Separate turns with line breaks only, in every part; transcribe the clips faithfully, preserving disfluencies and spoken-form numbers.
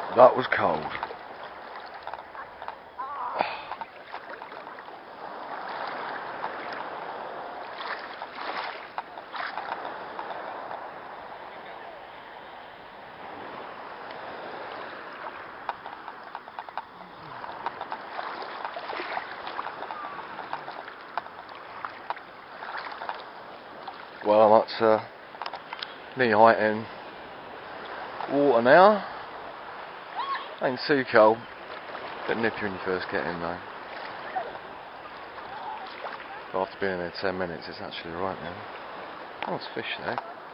That was cold. Well, I'm at uh, knee height in water now. Ain't too cold, bit nippy when you first get in though. But after being in there ten minutes, it's actually right now. Oh, it's fish there.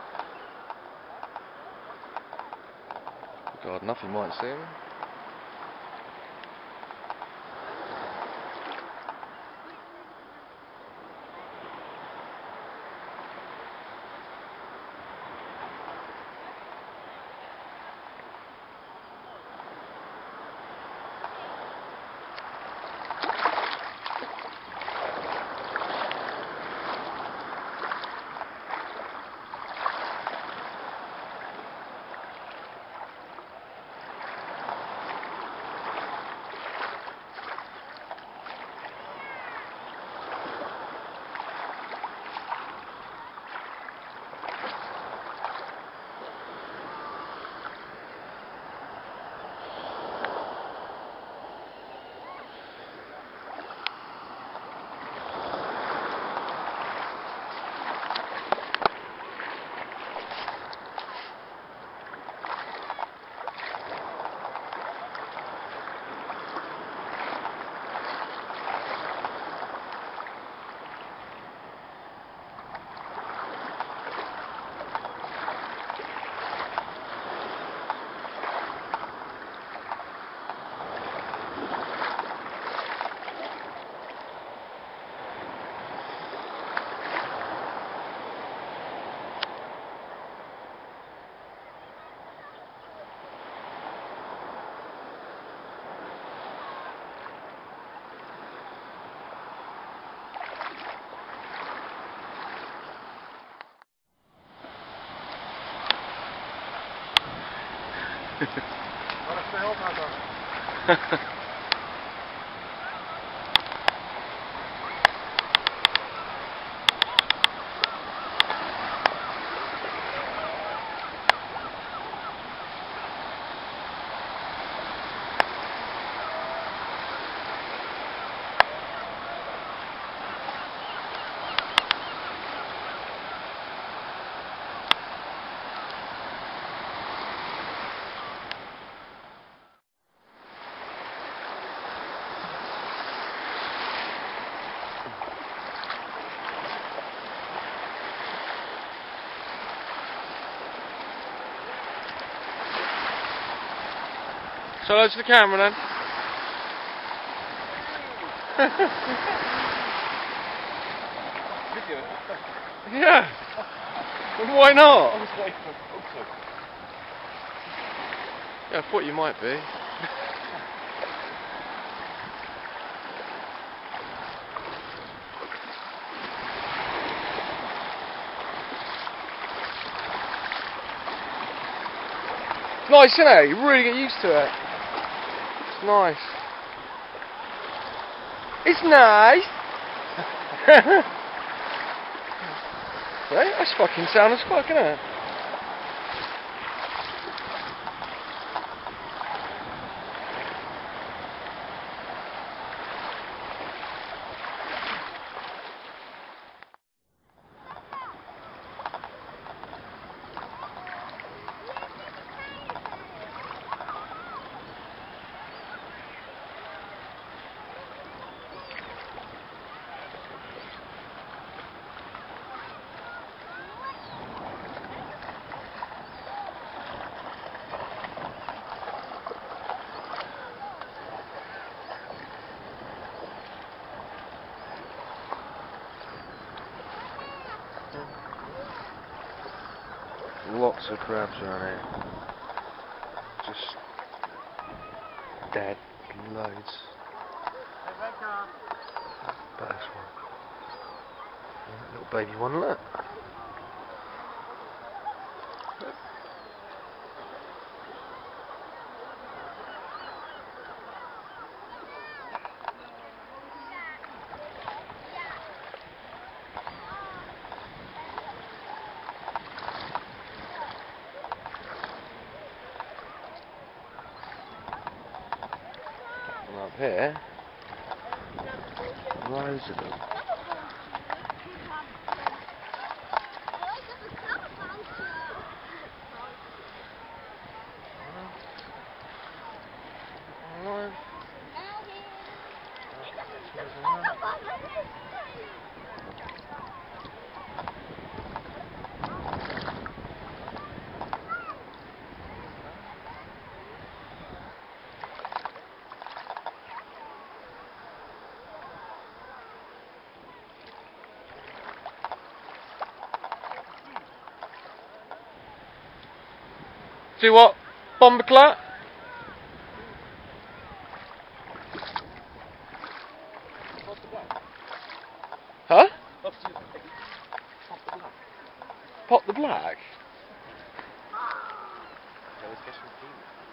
God, nothing might see him.
Wat is de help nou dan?
So hello to the camera then.
Video.
Yeah. Well, why not?
I was waiting for a photo.
Yeah, I thought you might be. It's nice, isn't it? You really get used to it. It's nice. It's nice. Right? That's fucking sound as fuck, isn't it? Lots of crabs around here. Just dead. Loads. But this one. Yeah, little baby one, look. Look. Up here, loads of them. See what, Bombaclat? Huh?
Pop the black.
Pop the black?
Ja, das ist schon viel.